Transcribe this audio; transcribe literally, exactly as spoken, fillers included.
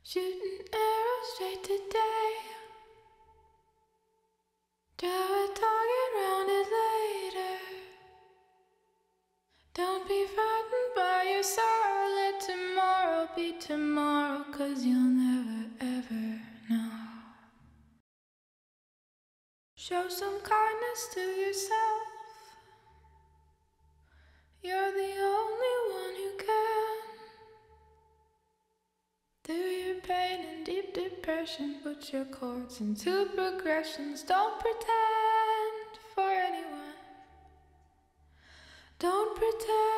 Shooting arrows straight to day. Draw a target, round it later. Don't be frightened by your sorrow. Let tomorrow be tomorrow, 'cause you'll never ever know. Show some kindness to yourself. You're the only one who can. Through your pain and deep depression, put your chords into progressions. Don't pretend for anyone. Don't pretend.